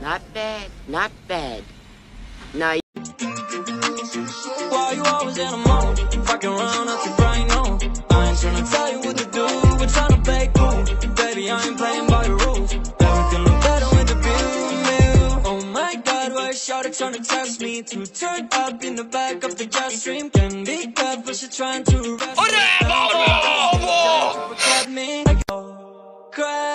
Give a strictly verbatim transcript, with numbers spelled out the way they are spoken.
Not bad, not bad. Now. Why you always in a mood? Fucking around up to right now. I ain't tryna tell you what to do, but tryna play cool. Baby, I ain't playing by the rules. Everything look better with the view. Oh my God, why is Shawty tryna test me? To turn up in the back of the jet stream. Can be good, but she trying to arrest me. Cry.